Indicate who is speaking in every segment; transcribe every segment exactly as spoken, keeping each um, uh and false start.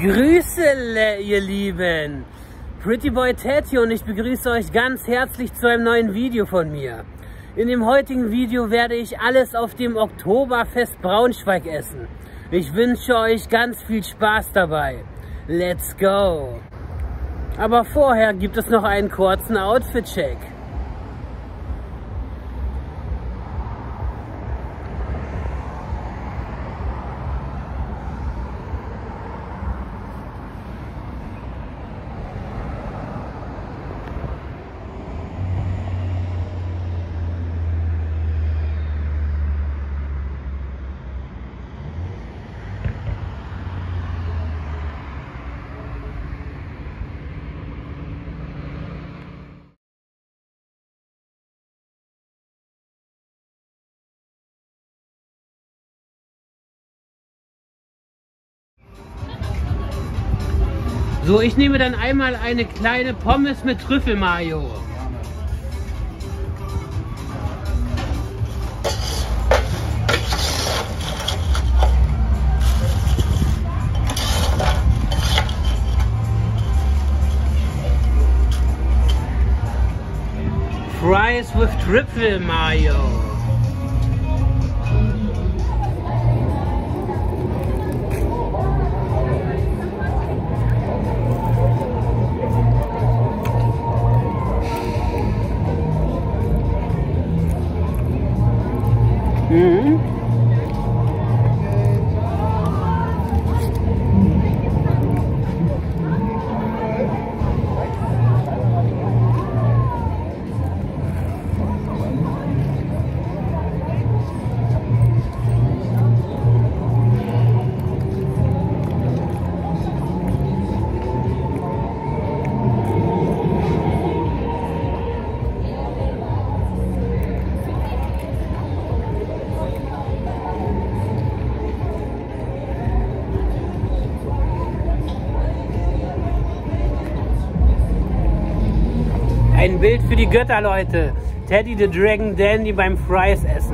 Speaker 1: Grüße, ihr Lieben! Pretty Boy Ted hier und ich begrüße euch ganz herzlich zu einem neuen Video von mir. In dem heutigen Video werde ich alles auf dem Oktoberfest Braunschweig essen. Ich wünsche euch ganz viel Spaß dabei. Let's go! Aber vorher gibt es noch einen kurzen Outfit-Check. So, ich nehme dann einmal eine kleine Pommes mit Trüffelmayo. Fries with Trüffelmayo. Mhm. Ein Bild für die Götter, Leute. Teddy the Dragon Dandy beim Fries essen.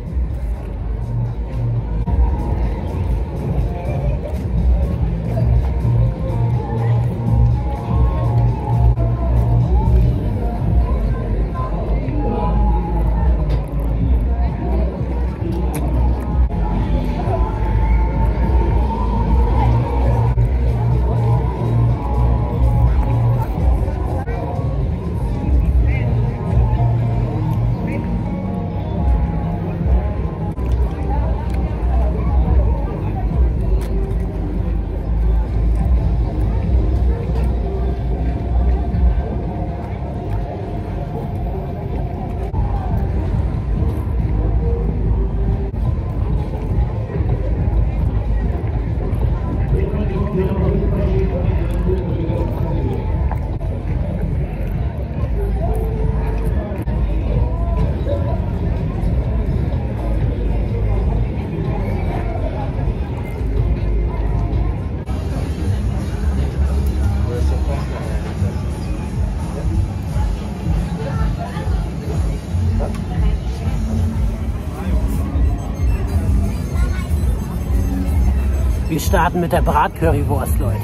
Speaker 1: Wir starten mit der Bratcurrywurst, Leute.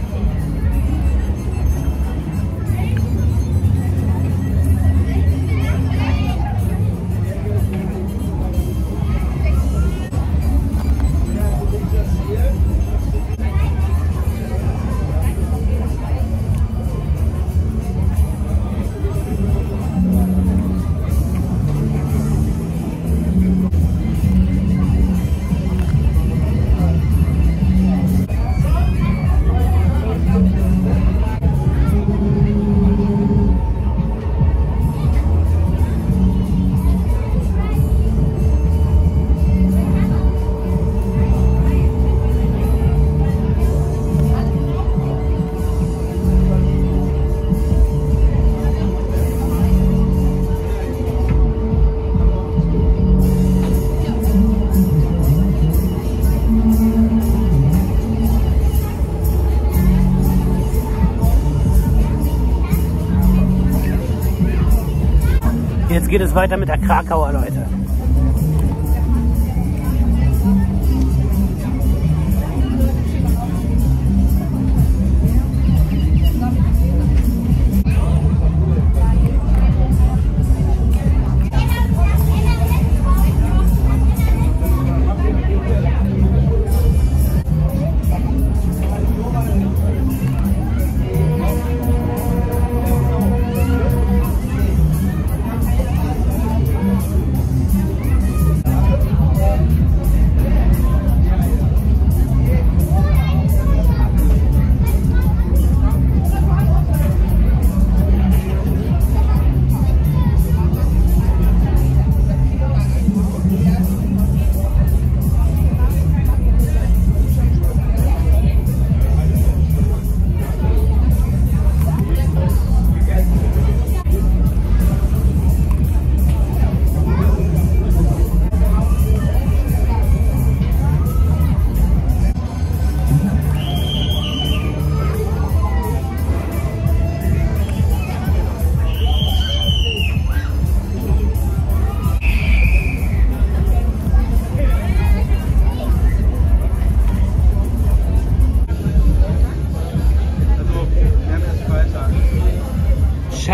Speaker 1: Jetzt geht es weiter mit der Krakauer, Leute.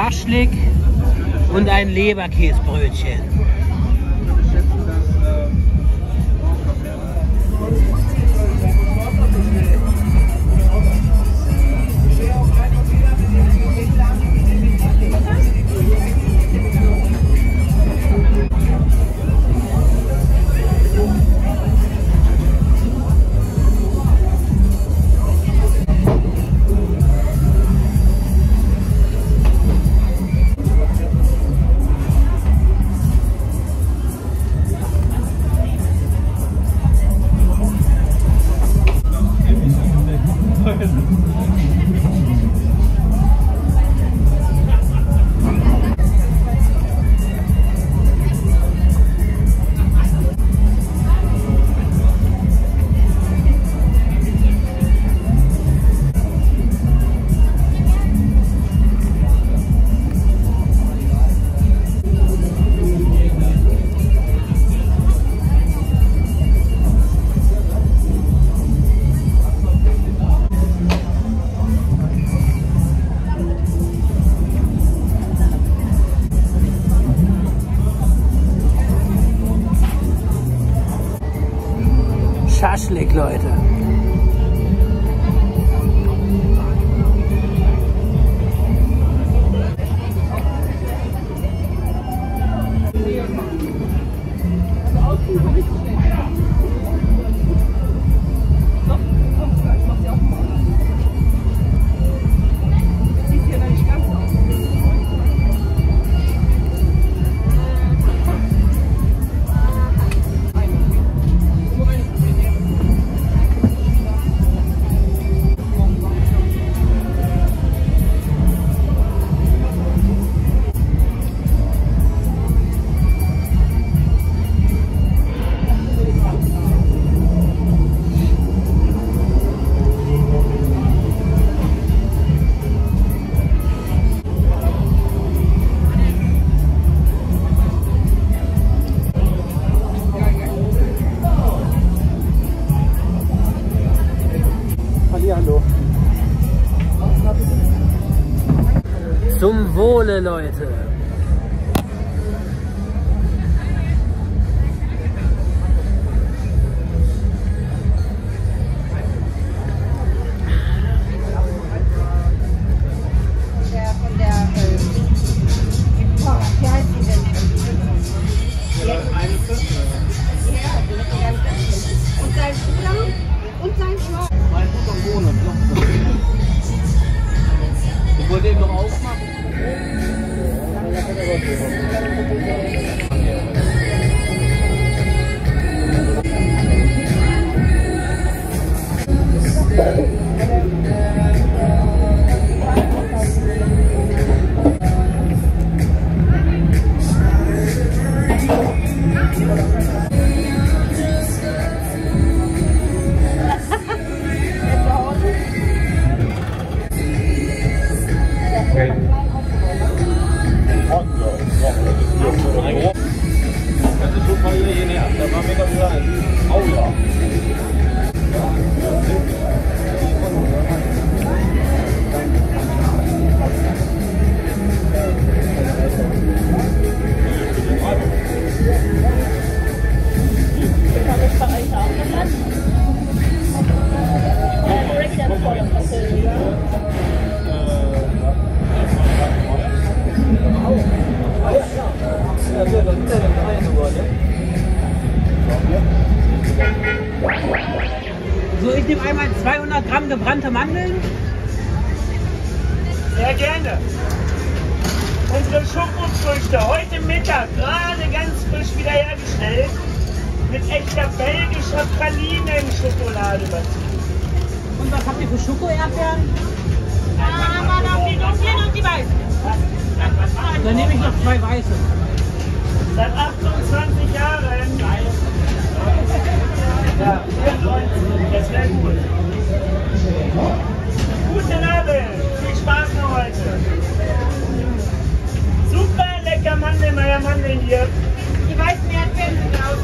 Speaker 1: Schaschlik und ein Leberkäsbrötchen. Schaschlik, Leute. Zum Wohle, Leute. So, ich nehme einmal zweihundert Gramm gebrannte Mandeln.
Speaker 2: Sehr gerne. Unsere Schokofrüchte heute Mittag gerade ganz frisch wiederhergestellt mit echter belgischer Pralinen-Schokolade dazu.
Speaker 1: Und was habt ihr für Schoko-Erdbeeren?
Speaker 3: Ah, man auf die dunklen und die weißen.
Speaker 1: Dann nehme ich noch zwei weiße.
Speaker 2: Seit achtundzwanzig Jahren. Ja, das wäre gut. Guten Abend, viel Spaß noch heute. Super lecker Mandelmeier Mandeln hier.
Speaker 3: Die weißen Erdbeeren sind aus.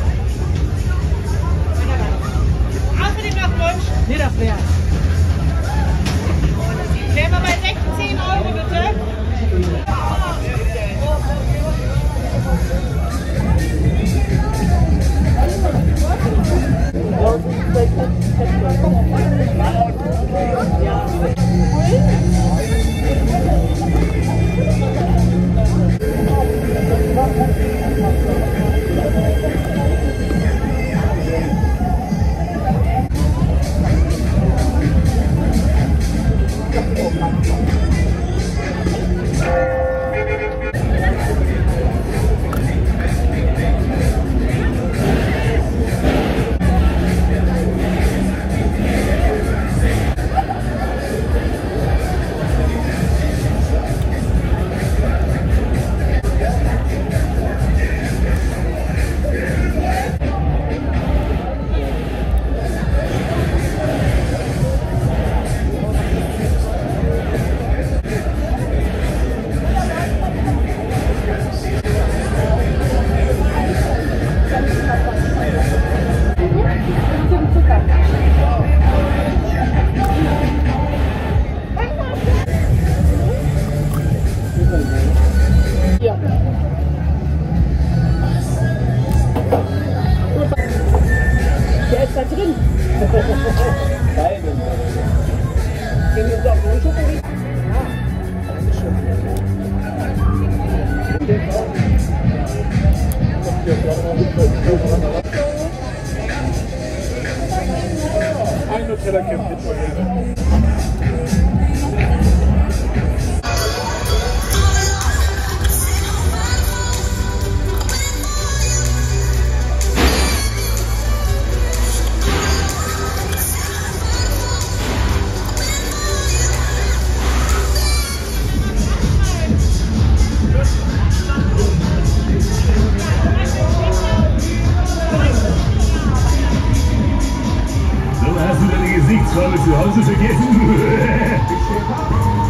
Speaker 3: Außerdem noch Wunsch.
Speaker 1: Nee, das wäre.
Speaker 3: Wären wir bei sechzehn Euro bitte. Der ist da drin.
Speaker 4: Ein Nutella-Kind mit Margarine.
Speaker 5: Hast du deine Gesichtsfarbe zu Hause vergessen?